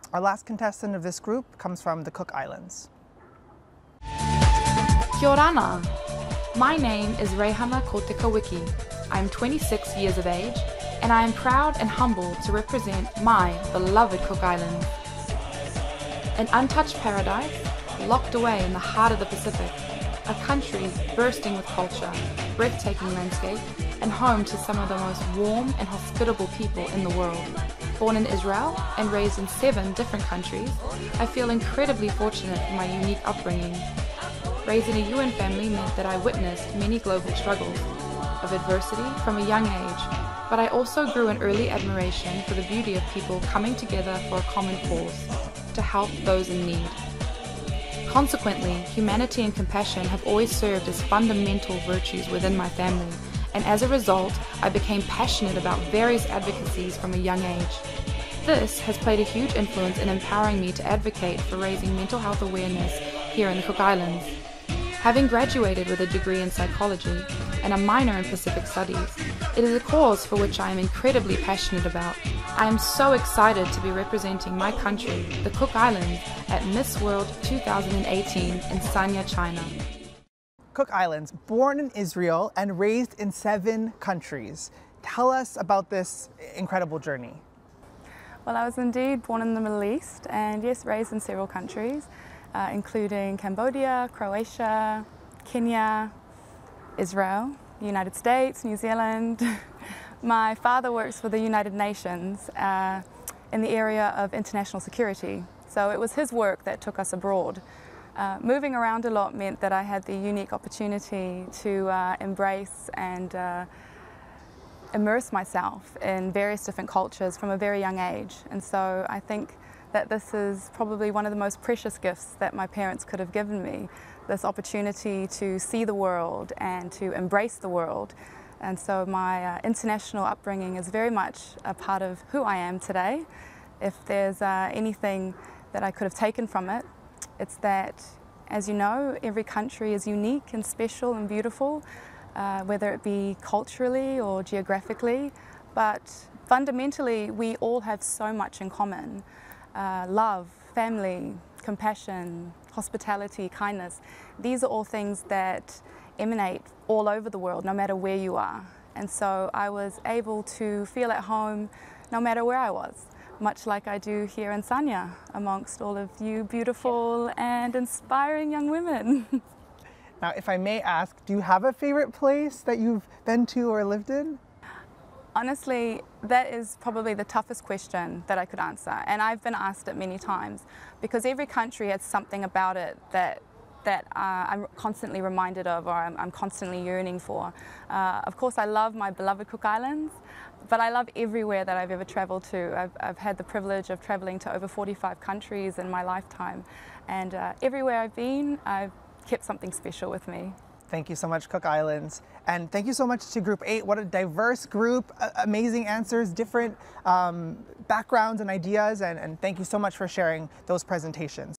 Our last contestant of this group comes from the Cook Islands. Kia orana. My name is Reihana Kotekawiki. I'm 26 years of age, and I am proud and humbled to represent my beloved Cook Islands. An untouched paradise, locked away in the heart of the Pacific, a country bursting with culture, breathtaking landscape, and home to some of the most warm and hospitable people in the world. Born in Israel and raised in 7 different countries, I feel incredibly fortunate for my unique upbringing. Raised in a UN family meant that I witnessed many global struggles of adversity from a young age, but I also grew an early admiration for the beauty of people coming together for a common cause, to help those in need. Consequently, humanity and compassion have always served as fundamental virtues within my family, and as a result, I became passionate about various advocacies from a young age. This has played a huge influence in empowering me to advocate for raising mental health awareness here in the Cook Islands. Having graduated with a degree in psychology and a minor in Pacific Studies, it is a cause for which I am incredibly passionate about. I am so excited to be representing my country, the Cook Islands, at Miss World 2018 in Sanya, China. Cook Islands, born in Israel and raised in 7 countries. Tell us about this incredible journey. Well, I was indeed born in the Middle East and yes, raised in several countries, including Cambodia, Croatia, Kenya, Israel, the United States, New Zealand. My father works for the United Nations in the area of international security, so it was his work that took us abroad. Moving around a lot meant that I had the unique opportunity to embrace and immerse myself in various different cultures from a very young age, and so I think that this is probably one of the most precious gifts that my parents could have given me, this opportunity to see the world and to embrace the world. And so my international upbringing is very much a part of who I am today. If there's anything that I could have taken from it, it's that, as you know, every country is unique and special and beautiful, whether it be culturally or geographically, but fundamentally we all have so much in common. Love, family, compassion, hospitality, kindness. These are all things that emanate all over the world, no matter where you are. And so I was able to feel at home no matter where I was, much like I do here in Sanya, amongst all of you beautiful and inspiring young women. Now, if I may ask, do you have a favorite place that you've been to or lived in? Honestly, that is probably the toughest question that I could answer, and I've been asked it many times, because every country has something about it that I'm constantly reminded of, or I'm constantly yearning for. Of course, I love my beloved Cook Islands, but I love everywhere that I've ever traveled to. I've had the privilege of traveling to over 45 countries in my lifetime, and everywhere I've been, I've kept something special with me. Thank you so much, Cook Islands. And thank you so much to Group 8. What a diverse group, amazing answers, different backgrounds and ideas, and thank you so much for sharing those presentations.